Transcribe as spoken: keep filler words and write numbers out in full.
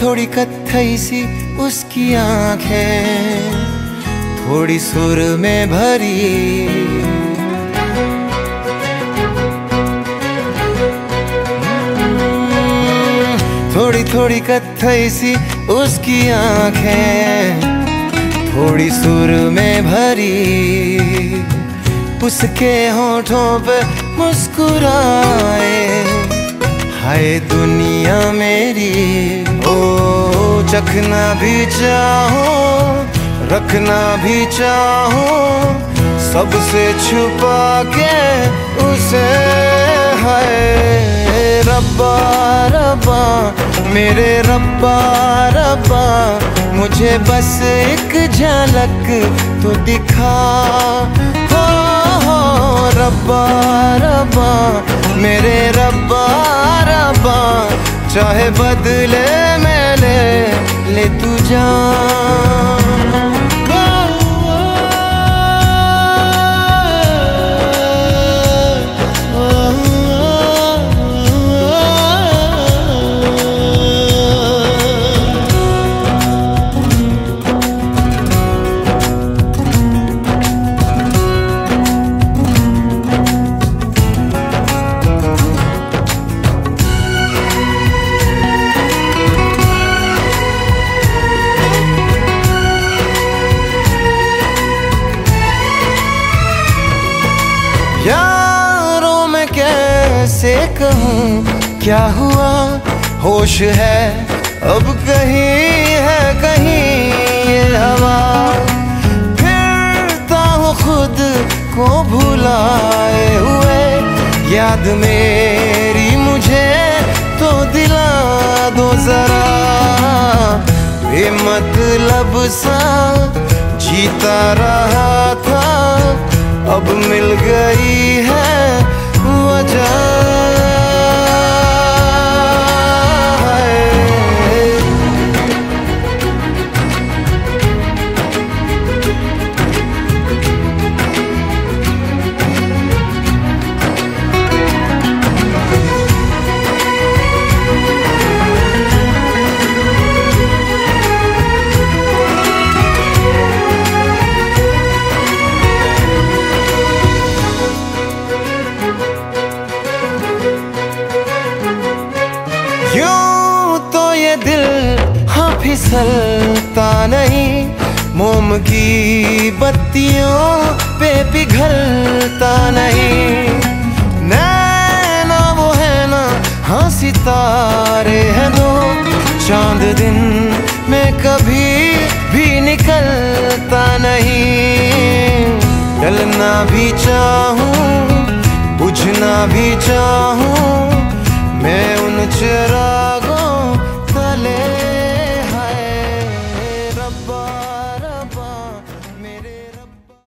थोड़ी कत्थई सी उसकी आंखें, थोड़ी सुर में भरी। थोड़ी थोड़ी कत्थई सी उसकी आंखें, थोड़ी सुर में भरी। उसके होठों पे मुस्कुराए, हाय दुनिया मेरी। ओ चखना भी चाहो, रखना भी चाहो, सबसे छुपा के उसे। हाय रब्बा रब्बा मेरे रब्बा रब्बा, मुझे बस एक झलक तो दिखा। हो हो रब्बा रब्बा मेरे रब्बा रब्बा, चाहे बदले में ले ले तू जान। यारों मैं कैसे कहूँ क्या हुआ, होश है अब कहीं है कहीं ये हवा। फिरता हूँ खुद को भुलाए हुए, याद मेरी मुझे तो दिला दो जरा। बेमतलब सा जीता रहा था, अब मिल गई है वजह। यूं तो ये दिल हाँ फिसलता नहीं, मोम की बत्तियों पे पिघलता नहीं। नैना वो है ना हाँ सितारे हैं दो, चांद दिन में कभी भी निकलता नहीं। डलना भी चाहूं बुझना भी चाहूं,